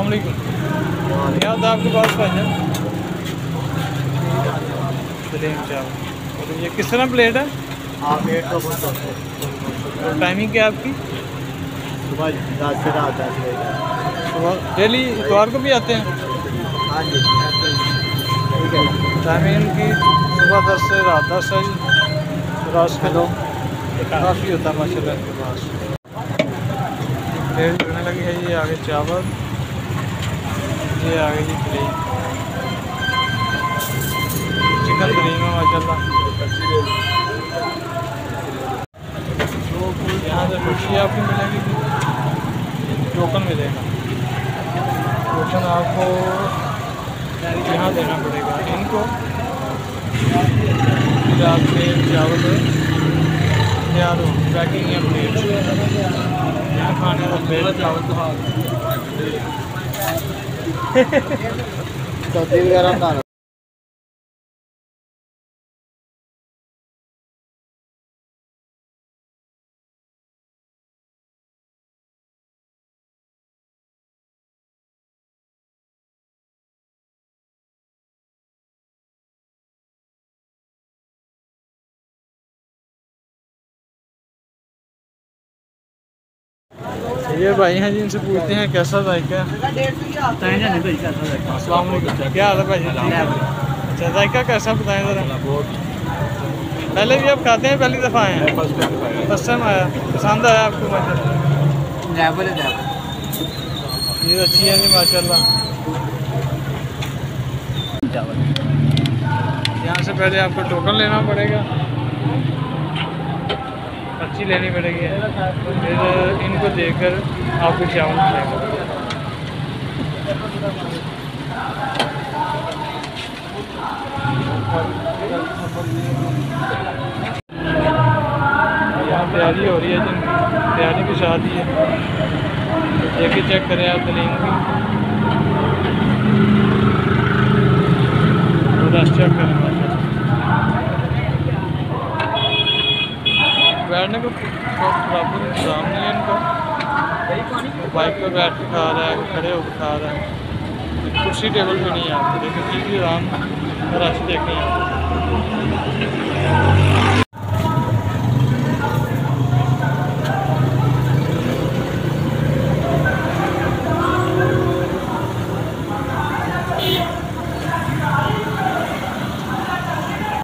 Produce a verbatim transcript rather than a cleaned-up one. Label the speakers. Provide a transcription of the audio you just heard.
Speaker 1: वालेकुम। क्या होता है आपके पास भाईजान? प्लेन चावल। और ये किस तरह प्लेट है?
Speaker 2: आप प्लेट तो बहुत
Speaker 1: और टाइमिंग क्या है आपकी?
Speaker 2: सुबह दस से रात दस बजे।
Speaker 1: सुबह डेली इतवार को भी आते हैं?
Speaker 2: हाँ जी ठीक है।
Speaker 1: टाइमिंग की सुबह दस से रात दस है जी। रात किलो काफ़ी होता है माशाल्लाह इनके पास। प्लेट लगने लगी है। ये आगे चावल, ये आगे जी प्लेट चिकन करीम है माशाल्लाह। यहाँ से खुशी आपको मिलेगी, टोकन मिलेगा। टोकन आपको यहाँ देना पड़ेगा इनको। फिर आपके चावल तैयार हो पैकिंग या प्लेट यहाँ खाने का प्लेट चावल
Speaker 2: सब्जी वगैरह बना लो।
Speaker 1: ये भाई हैं जी, इनसे पूछते हैं कैसा जायका है। अस्सलाम वालेकुम। क्या हाल है भाई? अच्छा जायका कैसा बताएं ज़रा। पहले भी आप खाते हैं? पहली दफ़ा आए हैं? फर्स्ट टाइम आया। पसंद आया आपको? माशाल्लाह ये अच्छी है जी माशाल्लाह। यहाँ से पहले आपको टोकन लेना पड़ेगा, पर्ची लेनी पड़ेगी, फिर इनको देकर आपको चावल मिलेगा। यहाँ तैयारी हो रही है जिनकी तैयारी की शादी है। देखिए चेक करें आप दलीन की रस चेक करें। बैठने को प्रॉपर इंतजाम नहीं है इनका। बाइक पर बैठ के खा रहा है, खड़े होकर खा रहा है, कुर्सी टेबल पे नहीं है। आपको देखिए आराम रश देखें आप।